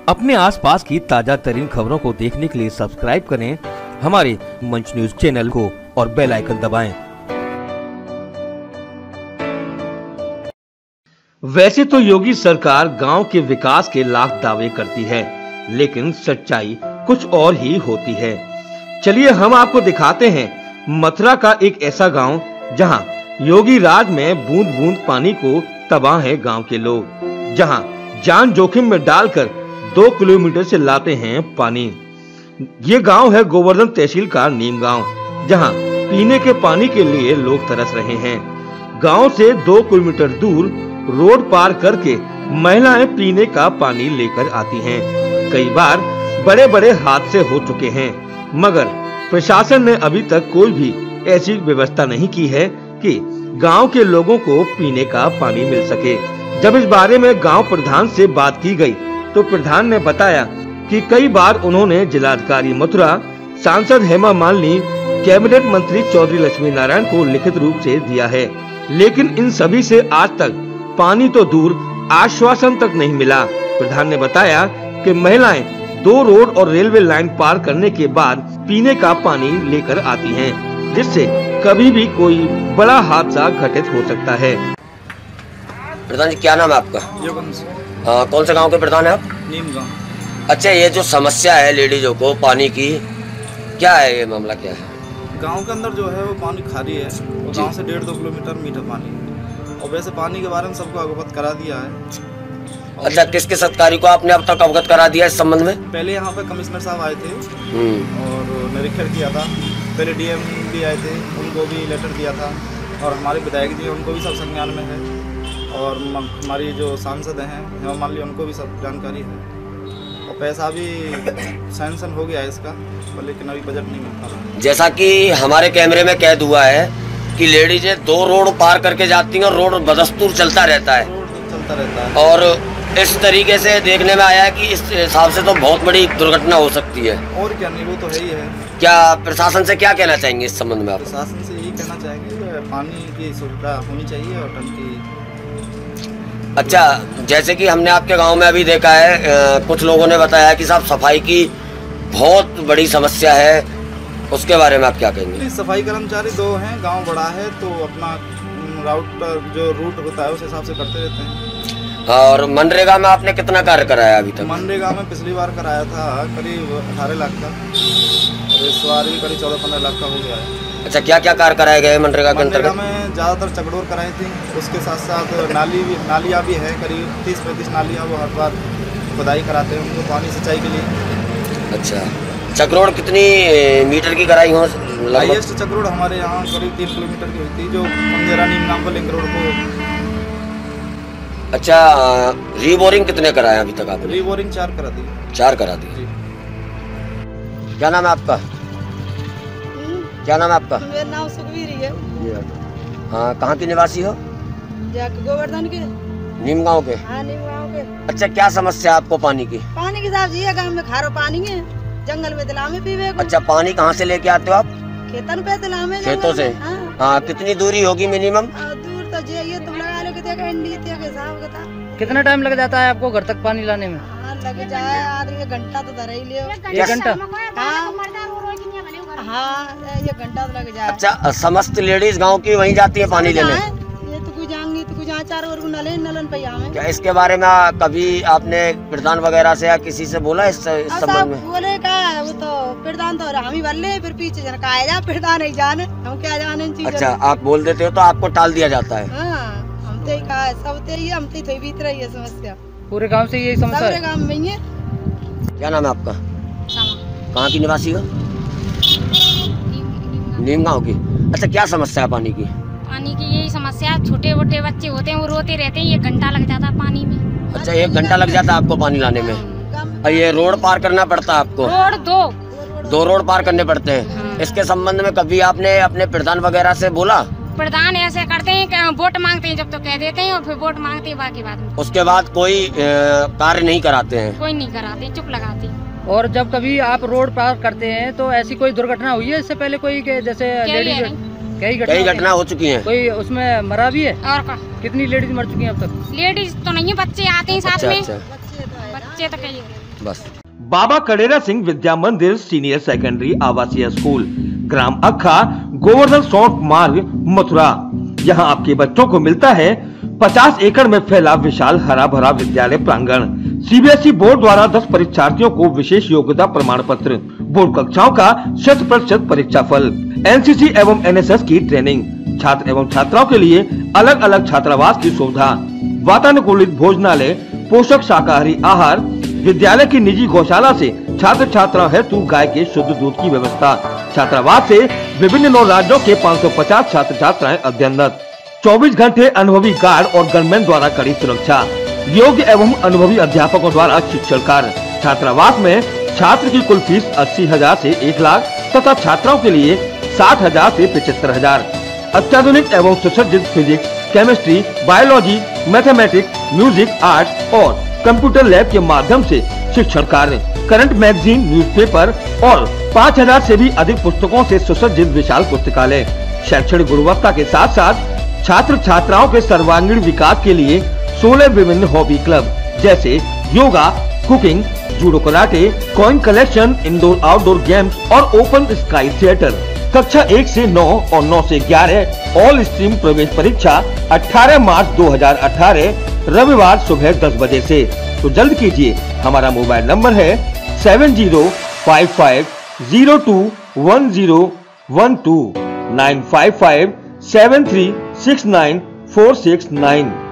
अपने आसपास की ताजा तरीन खबरों को देखने के लिए सब्सक्राइब करें हमारे मंच न्यूज चैनल को और बेल आइकन दबाएं। वैसे तो योगी सरकार गांव के विकास के लाख दावे करती है, लेकिन सच्चाई कुछ और ही होती है। चलिए हम आपको दिखाते हैं मथुरा का एक ऐसा गांव जहां योगी राज में बूंद बूंद पानी को तबाह है गांव के लोग, जहां जान जोखिम में डालकर 2 किलोमीटर से लाते हैं पानी। ये गांव है गोवर्धन तहसील का नीम गांव, जहां पीने के पानी के लिए लोग तरस रहे हैं। गांव से 2 किलोमीटर दूर रोड पार करके महिलाएं पीने का पानी लेकर आती हैं। कई बार बड़े बड़े हादसे हो चुके हैं, मगर प्रशासन ने अभी तक कोई भी ऐसी व्यवस्था नहीं की है कि गांव के लोगों को पीने का पानी मिल सके। जब इस बारे में गांव प्रधान से बात की गई तो प्रधान ने बताया कि कई बार उन्होंने जिलाधिकारी मथुरा, सांसद हेमा मालिनी, कैबिनेट मंत्री चौधरी लक्ष्मी नारायण को लिखित रूप से दिया है, लेकिन इन सभी से आज तक पानी तो दूर आश्वासन तक नहीं मिला। प्रधान ने बताया कि महिलाएं 2 रोड और रेलवे लाइन पार करने के बाद पीने का पानी लेकर आती हैं, जिससे कभी भी कोई बड़ा हादसा घटित हो सकता है। प्रधान जी, क्या नाम है आपका? कौन से गांव के प्रधान है आप? नीम गांव। अच्छा, ये जो समस्या है लेडीजों को पानी की, क्या है ये मामला, क्या है? गांव के अंदर जो है वो पानी खाली है और गांव से 1.5-2 किलोमीटर मीठा पानी है, और वैसे पानी के बारे में सबको अवगत करा दिया है। अच्छा, किस किस अधिकारी को आपने अब तक अवगत करा दिया इस संबंध में? पहले यहाँ पे कमिश्नर साहब आए थे और निरीक्षण किया था। पहले डीएम भी आए थे, उनको भी लेटर दिया था, और हमारे विधायक जी उनको भी सब संज्ञान में है, और हमारी जो सांसद हैं हेमा मालिनी, उनको भी सब जानकारी है, और पैसा भी सैंक्शन हो गया है इसका, लेकिन अभी बजट नहीं मिल पा रहा। जैसा कि हमारे कैमरे में कैद हुआ है कि लेडीजें 2 रोड पार करके जाती हैं और रोड बदस्तूर चलता रहता है, और इस तरीके से देखने में आया है कि इस हिसाब से तो बहुत बड़ी दुर्घटना हो सकती है। और क्या, नहीं वो तो है ही है। क्या प्रशासन से क्या कहना चाहेंगे इस संबंध में आप? प्रशासन से यही कहना चाहेंगे पानी की सुविधा होनी चाहिए और टंकी। अच्छा, जैसे कि हमने आपके गांव में अभी देखा है, कुछ लोगों ने बताया कि साहब सफाई की बहुत बड़ी समस्या है, उसके बारे में आप क्या कहेंगे? सफाई कर्मचारी 2 हैं, गांव बड़ा है तो अपना जो रूट होता है उस हिसाब से करते रहते हैं। और मनरेगा में आपने कितना कार्य कराया अभी तक? मनरेगा में पिछली बार कराया था करीब 18 लाख का, और इस बार भी करीब 14-15 लाख का हो गया है। अच्छा, क्या क्या कार्य कराए गए मनरेगा के अंतर्गत? में ज़्यादातर चकडोर कराई थी, उसके साथ साथ नालियाँ भी हैं, करीब 30-35 नालियाँ वो हर बार खुदाई कराते हैं उनको पानी सिंचाई के लिए। अच्छा, चक्रोड़ कितनी मीटर की कराई हो? हाईएस्ट चक्रोड़ हमारे यहाँ करीब 3 किलोमीटर की हुई थी, जो मंदिरा नीम नाम पर लिंक रोड को। अच्छा, रीबोरिंग कितने कराए अभी तक आपने? रीबोरिंग 4 करा दी। 4 करा दी। क्या नाम है आपका? क्या नाम है आपका? मेरा नाम सुखवीर है। हाँ, कहाँ की निवासी हो? गोवर्धन के। नीम गाँव के? हाँ, नीम गाँव के। अच्छा, क्या समस्या है आपको पानी की? पानी की साहब जी, गाँव में खारो पानी है, जंगल में दिला में पीवे को। अच्छा, पानी कहाँ से लेके आते हो आप? खेतन पे दिला में। खेतों से? हाँ, कितनी दूरी होगी मिनिमम? दूर तो ये तुम लगा लो कि कितना टाइम लग जाता है आपको घर तक पानी लाने में? लग जाए आदमी 1 घंटा तो धर ही लियो। 1 घंटा? हाँ, 1 घंटा तो लग जाए। अच्छा, समस्त लेडीज गांव की वहीं जाती है पानी लेने? ये तो कोई जाएंगी तो कोई 4 और नलन पे आवे। क्या इसके बारे में कभी आपने प्रधान वगैरह से या किसी से बोला इस संबंध में? बोले का वो तो प्रधान तो हम ही बल्ले, फिर पीछे जन का आया प्रधान नहीं जाने, हम क्या जाने चीज। अच्छा, आप बोल देते हो तो आपको टाल दिया जाता है? हम तो कहा सब तो ये हम तो बीत रही है समस्या, पूरे गांव से यही समस्या है? गांव में ही है। क्या नाम है आपका? कहाँ की निवासी हो? नीम गाँव की। अच्छा, क्या समस्या है पानी की? पानी की यही समस्या, छोटे मोटे बच्चे होते हैं वो रोते रहते हैं, 1 घंटा लग जाता है पानी में। अच्छा, 1 घंटा लग जाता है आपको पानी लाने में? और ये रोड पार करना पड़ता है आपको? रोड 2 रोड पार करने पड़ते हैं। हाँ। इसके संबंध में कभी आपने अपने प्रधान वगैरह से बोला? प्रधान ऐसे करते हैं कि वोट मांगते हैं, जब तो कह देते हैं और फिर वोट मांगते हैं, बाकी बात में उसके बाद कोई कार्य नहीं कराते हैं? कोई नहीं कराते, चुप लगाते। और जब कभी आप रोड पार करते हैं तो ऐसी कोई दुर्घटना हुई है इससे पहले कोई के जैसे लेडीज? कई घटना हो चुकी हैं। कोई उसमें मरा भी है? और का कितनी लेडीज मर चुकी हैं अब तक? लेडीज तो नहीं है, बच्चे आते हैं साथ में। अच्छा। बच्चे तो कई बस। बाबा कडेरा सिंह विद्या मंदिर सीनियर सेकेंडरी आवासीय स्कूल, ग्राम अखा, गोवर्धन सौंठ मार्ग, मथुरा। यहाँ आपके बच्चों को मिलता है 50 एकड़ में फैला विशाल हरा भरा विद्यालय प्रांगण। सीबीएसई बोर्ड द्वारा 10 परीक्षार्थियों को विशेष योग्यता प्रमाण पत्र, बोर्ड कक्षाओं का 100% परीक्षा फल, एनसीसी एवं एनएसएस की ट्रेनिंग, छात्र एवं छात्राओं के लिए अलग अलग छात्रावास की सुविधा, वातानुकूलित भोजनालय, पोषक शाकाहारी आहार, विद्यालय की निजी गौशाला से छात्र छात्राओं हेतु गाय के शुद्ध दूध की व्यवस्था। छात्रावास से विभिन्न 9 राज्यों के 550 छात्र छात्राएं अध्ययनरत। 24 घंटे अनुभवी गार्ड और गनमैन द्वारा कड़ी सुरक्षा, योग्य एवं अनुभवी अध्यापकों द्वारा शिक्षण कार्य। छात्रावास में छात्र की कुल फीस 80,000 से 1 लाख तथा छात्राओं के लिए 60,000 से 75,000। अत्याधुनिक एवं सुसज्जित physics, chemistry, biology, mathematics, music, art और कंप्यूटर लैब के माध्यम से शिक्षण कार्य। करंट मैगजीन, न्यूज़पेपर और 5,000 से भी अधिक पुस्तकों से सुसज्जित विशाल पुस्तकालय। शैक्षणिक गुणवत्ता के साथ साथ छात्र छात्राओं के सर्वांगीण विकास के लिए 16 विभिन्न हॉबी क्लब जैसे yoga, cooking, judo karate, coin collection, indoor outdoor games और ओपन स्काई थिएटर। कक्षा 1 से 9 और 9 से 11 ऑल स्ट्रीम प्रवेश परीक्षा 18 मार्च 2018 रविवार सुबह 10 बजे से। तो जल्द कीजिए, हमारा मोबाइल नंबर है 7055021012 9557369469469।